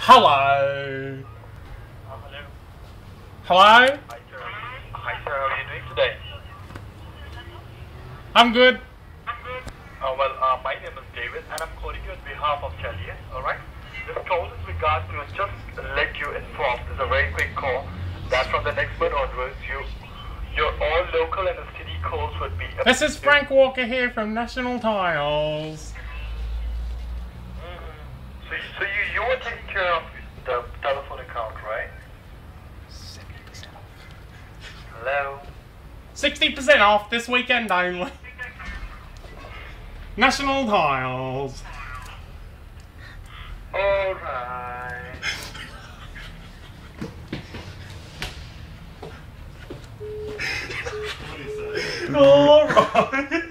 Hello. Hello. Hello? Hi, sir. Hi, sir. How are you doing today? I'm good. My name is David, and I'm calling you on behalf of Chalias, alright? This call is regards to just let you inform. This is a very quick call that from the next month onwards, your all local and STD calls would be... This is Frank Walker here from National Tiles. So you were taking care of the telephone account, right? 70% off. Hello? 60% off this weekend only. National Tiles. Alright. Alright.